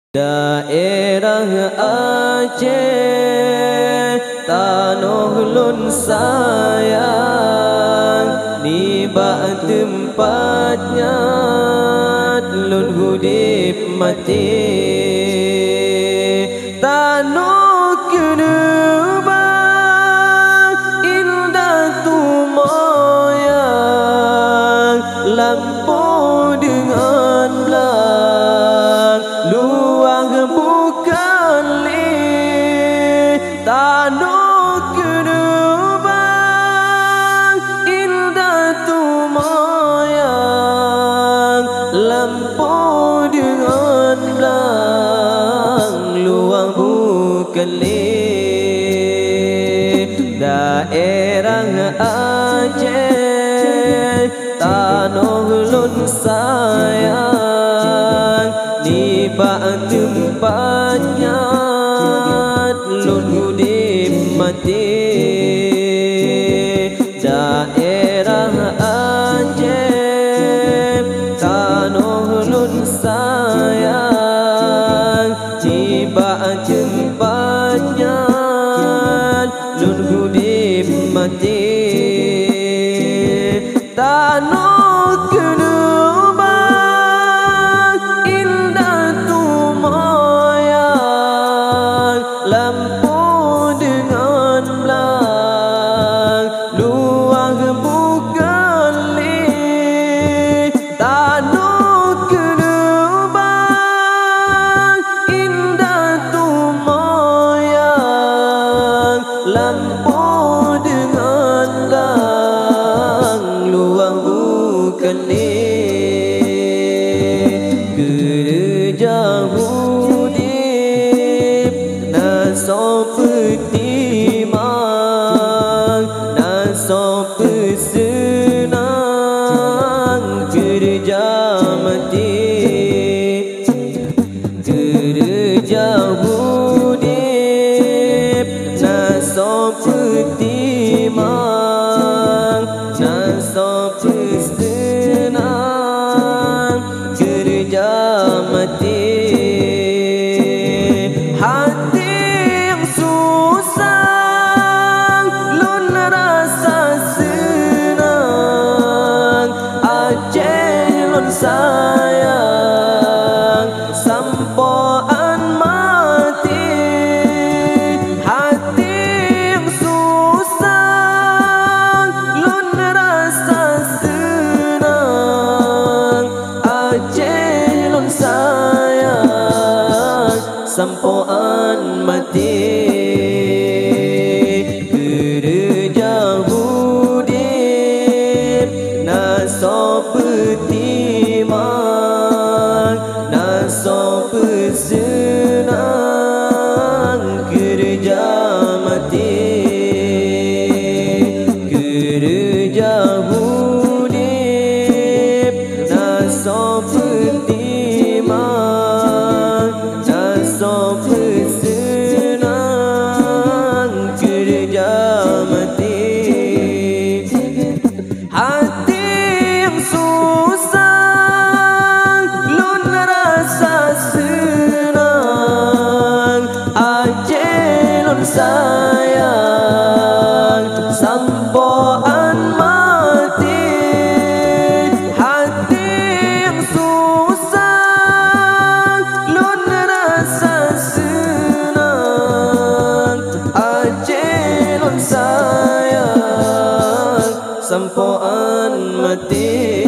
Daerah Aceh tanah lun sayang, nibak tempatnya lun hudip mati. Tanah kenebang indah tumoyang, lampu dengan belang luang bukan li. Tanah kenebang indah tumoyang, lampu dengan belang luang bukan li. Daerah Aceh tanah lun sayang, nibak tempatnya lun hudip mati. Daerah Aceh tanah lun sayang, nibak tempatnya lun hudip mati. Tanah kenebang indah tumoyang, lampu dengan belang luang bukan li. Tanah kenebang indah tumoyang, lampu dengan belang luang bukan li. Gereja hudip naso petimang, naso pesenang gereja mati. Gereja hudip naso petimang, naso pesenang gereja mati. Hati yang susah lun rasa senang, Aceh lun sayang sampoan mati. Hati yang susah lun rasa senang, Aceh lun sayang sampoan mati. Gereja hudip naso petimang, naso pesenang gereja mati. Gereja hudip naso petimang, naso pesenang gereja mati. Hati yang susah lun rasa senang, Aceh lun sayang sampoan mati. Hati yang susah lun rasa senang, Aceh lun sayang sampoan mati.